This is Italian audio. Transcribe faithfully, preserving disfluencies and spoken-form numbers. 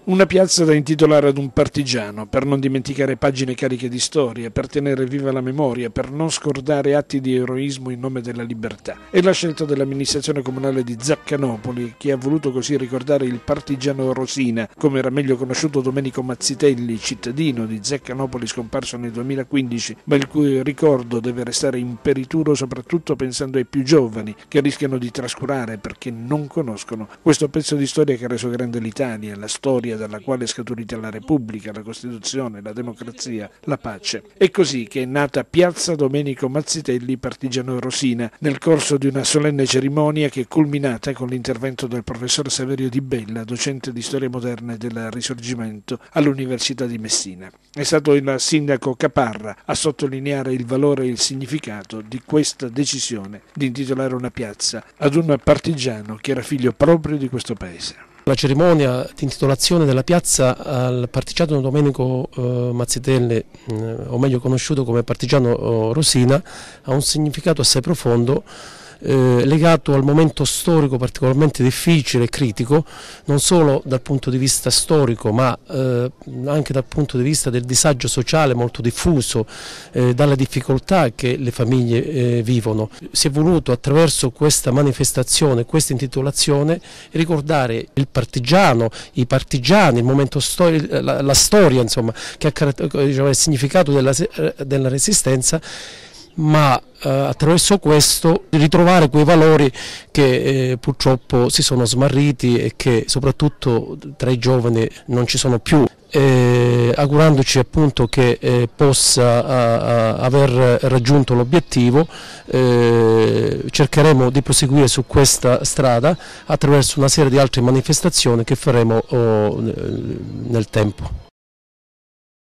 Una piazza da intitolare ad un partigiano, per non dimenticare pagine cariche di storia, per tenere viva la memoria, per non scordare atti di eroismo in nome della libertà. È la scelta dell'amministrazione comunale di Zaccanopoli, che ha voluto così ricordare il partigiano Rosina, come era meglio conosciuto Domenico Mazzitelli, cittadino di Zaccanopoli scomparso nel duemilaquindici, ma il cui ricordo deve restare imperituro soprattutto pensando ai più giovani, che rischiano di trascurare perché non conoscono questo pezzo di storia che ha reso grande l'Italia, la storia dalla quale è scaturita la Repubblica, la Costituzione, la democrazia, la pace. È così che è nata Piazza Domenico Mazzitelli, partigiano Rosina, nel corso di una solenne cerimonia che è culminata con l'intervento del professor Saverio Di Bella, docente di storia moderna e del Risorgimento all'Università di Messina. È stato il sindaco Caparra a sottolineare il valore e il significato di questa decisione di intitolare una piazza ad un partigiano che era figlio proprio di questo paese. La cerimonia di intitolazione della piazza al partigiano Domenico eh, Mazzitelli, eh, o meglio conosciuto come partigiano Rosina, ha un significato assai profondo, eh, legato al momento storico particolarmente difficile e critico, non solo dal punto di vista storico ma eh, anche dal punto di vista del disagio sociale molto diffuso, eh, dalle difficoltà che le famiglie eh, vivono. Si è voluto attraverso questa manifestazione, questa intitolazione, ricordare il partigiano, i partigiani, il momento storico, la, la storia insomma, che ha diciamo, il significato della, della resistenza, ma eh, attraverso questo ritrovare quei valori che eh, purtroppo si sono smarriti e che soprattutto tra i giovani non ci sono più. Eh, augurandoci appunto che eh, possa a, a, aver raggiunto l'obiettivo, eh, cercheremo di proseguire su questa strada attraverso una serie di altre manifestazioni che faremo oh, nel tempo.